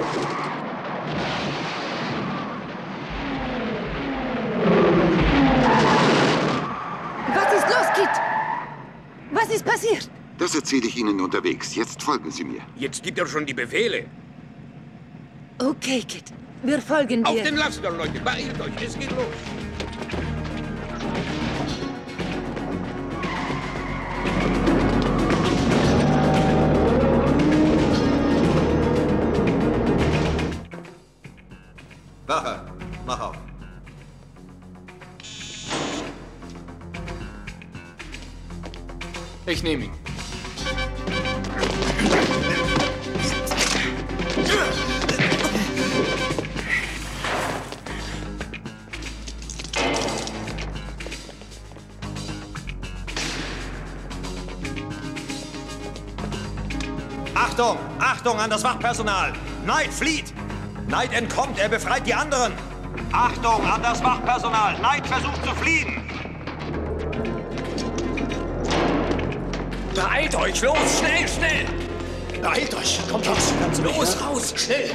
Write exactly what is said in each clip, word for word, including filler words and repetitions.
Was ist los, Kit? Was ist passiert? Das erzähle ich Ihnen unterwegs. Jetzt folgen Sie mir. Jetzt gibt er schon die Befehle. Okay, Kit. Wir folgen dir. Auf den Laster, Leute. Beeilt euch, es geht los. Wache, mach auf. Ich nehme ihn. Achtung! Achtung an das Wachpersonal! Knight flieht! Knight entkommt, er befreit die anderen! Achtung an das Wachpersonal! Knight versucht zu fliehen! Beeilt euch, los, schnell, schnell! Beeilt euch! Kommt raus! Los, raus, schnell!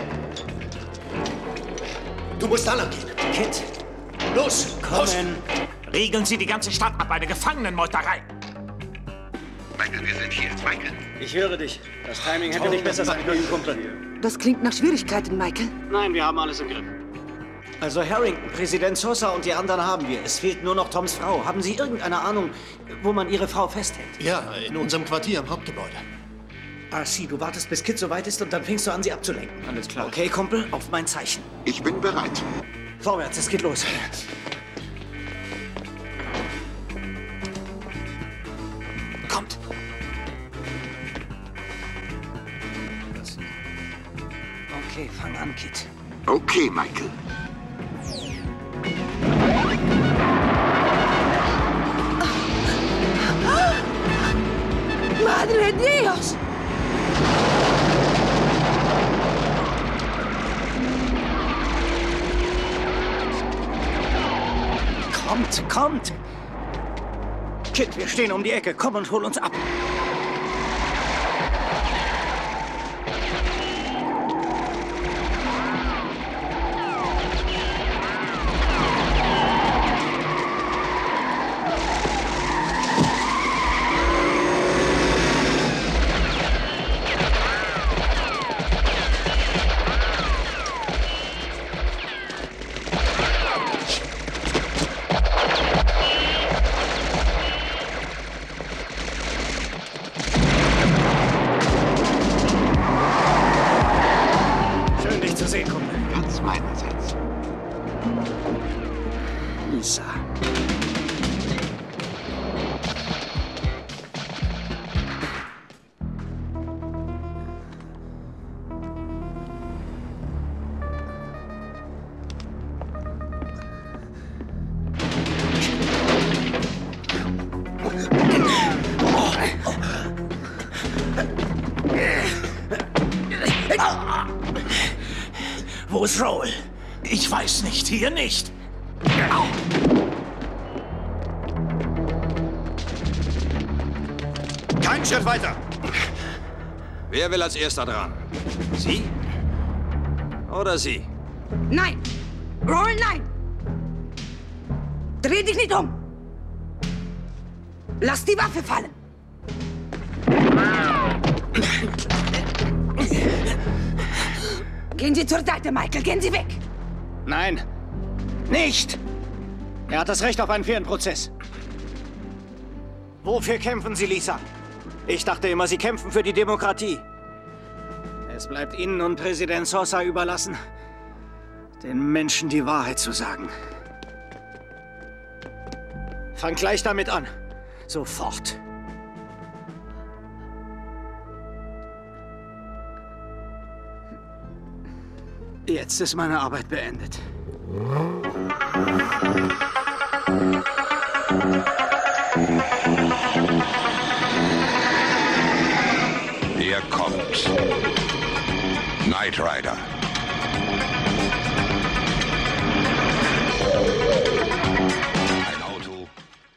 Du musst da lang gehen. Kit, Los! Raus! kommen! Regeln Sie die ganze Stadt ab, eine Gefangenenmeuterei. Michael, wir sind hier. Michael. Ich höre dich. Das Timing hätte nicht besser sein können, Kumpel. Das klingt nach Schwierigkeiten, Michael. Nein, wir haben alles im Griff. Also Harrington, Präsident Sosa und die anderen haben wir. Es fehlt nur noch Toms Frau. Haben Sie irgendeine Ahnung, wo man Ihre Frau festhält? Ja, in unserem Quartier im Hauptgebäude. Ah, sie, du wartest, bis Kit soweit ist und dann fängst du an, sie abzulenken. Alles klar. Okay, Kumpel, auf mein Zeichen. Ich bin bereit. Vorwärts, es geht los. Kommt. Okay, fang an, Kit. Okay, Michael. Madre Dios! Kommt, kommt! Kit, wir stehen um die Ecke. Komm und hol uns ab. Ganz meinerseits. Lisa. Wo ist Raoul? Ich weiß nicht, hier nicht. Keinen Schritt weiter! Wer will als Erster dran? Sie? Oder Sie? Nein! Raoul, nein! Dreh dich nicht um! Lass die Waffe fallen! Gehen Sie zur Seite, Michael. Gehen Sie weg. Nein, nicht! Er hat das Recht auf einen fairen Prozess. Wofür kämpfen Sie, Lisa? Ich dachte immer, Sie kämpfen für die Demokratie. Es bleibt Ihnen und Präsident Sosa überlassen, den Menschen die Wahrheit zu sagen. Fang gleich damit an. Sofort. Jetzt ist meine Arbeit beendet. Er kommt. Knight Rider.